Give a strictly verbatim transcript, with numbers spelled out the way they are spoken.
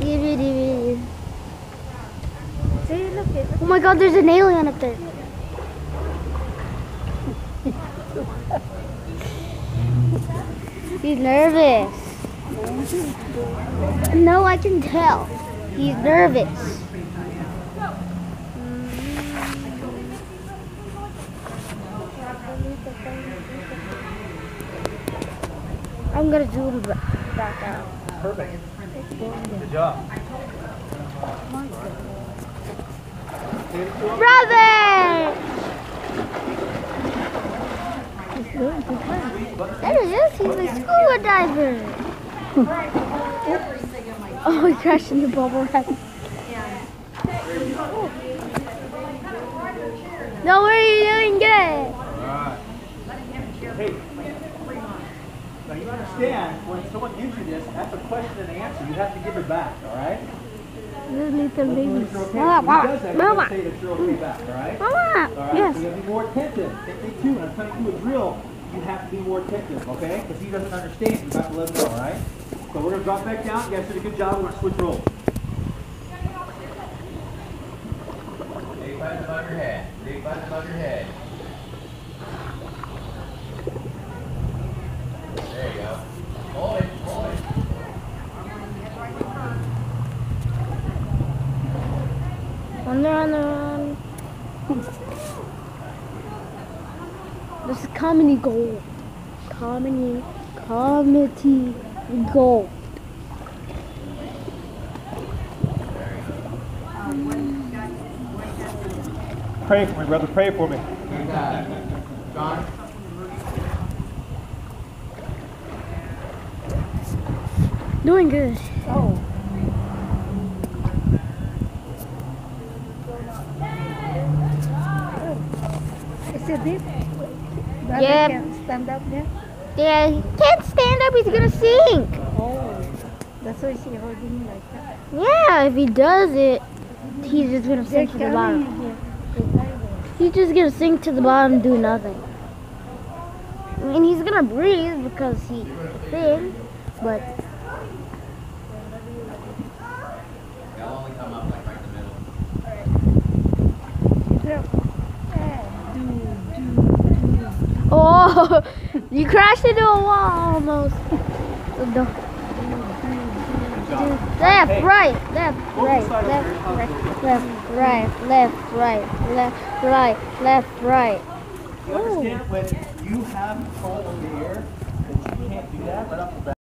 See, look it. Oh my God, there's an alien up there. He's nervous. No, I can tell. He's nervous. I'm gonna zoom back out. Perfect. Good job. Brother! There he is. He's a scuba diver. Oh, he crashed in the bubble wrap. No, what are you doing? Good. Alright. Hey. Now you understand, when someone gives you this, that's a question and answer. You have to give it back, alright? Little babies. If he Mama, does that, you Mama, have to say that you're okay back, alright? Mama. Alright, Yes. so you have to be more attentive. Same thing too, when I'm trying to do a drill, you have to be more attentive, okay? Because he doesn't understand, you have to let him know, alright? So we're going to drop back down. You guys did a good job. We're going to switch roles. Big button above your head. Big button above your head. There you go. Hold it. Hold it. Under, under, under. This is comedy gold. Comedy, comedy gold. Pray for me, brother. Pray for me. Good job. John. Doing good. Oh. Is it deep? Brother Yep. can stand up there? Yeah, he can't stand up. He's gonna sink. Oh. That's why she's holding me like that. Yeah, if he does it, he's just gonna They're sink to the coming bottom. here. The diver. He's just gonna sink to the bottom and do nothing. I mean, he's gonna breathe because he's thin, but They'll only come up like right in the middle. Look. Eh, do, do, do. oh, you crashed into a wall almost. Good job. Left, Hey. right, left, Move right, this side over left, here. right, left, right, left, right, left, right, left, right. You understand when you have control of the air, that you can't do that right off the bat?